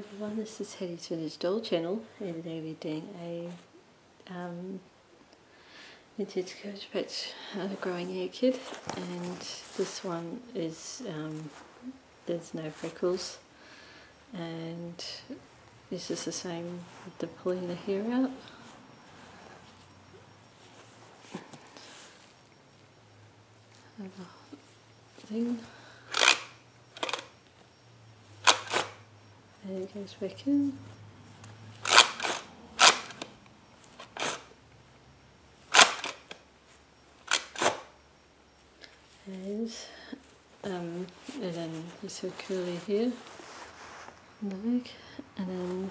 everyone, this is Hetty's Vintage Doll channel, and today we're doing a vintage Cabbage Patch growing egg kit, and this one is there's no freckles, and this is the same with the pulling the hair out. Thing. And it goes back in. And then there's her curly hair on the leg, and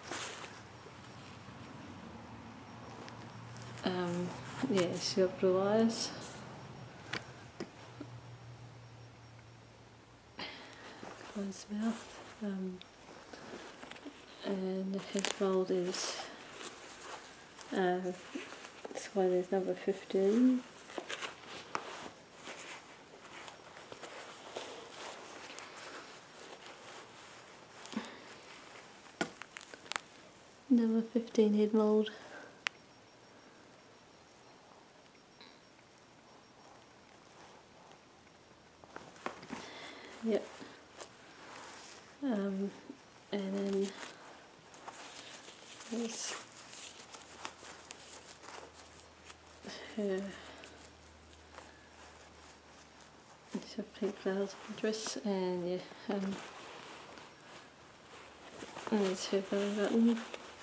then yeah, she's got blue eyes. Close mouth. And the head mould is this one is number 15. Number 15 head mould. Yep. And then there's her pink flowers dress, and yeah, and there's her belly button.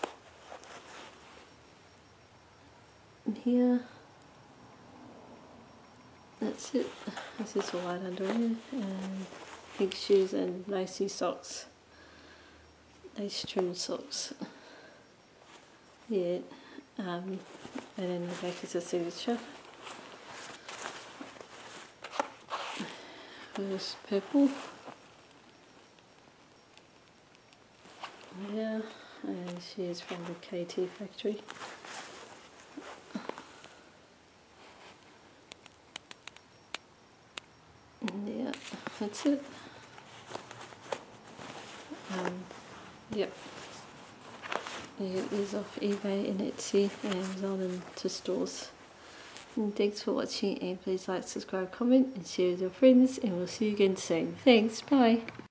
And here, that's it. This is all white underwear and pink shoes and lacy socks. Lace trimmed socks. Yeah. And then the back is a signature. There's purple. Yeah, and she is from the KT factory. Yeah, that's it. Yep. You get these off eBay and Etsy and Amazon and to stores. And thanks for watching, and please like, subscribe, comment and share with your friends, and we'll see you again soon. Thanks, bye.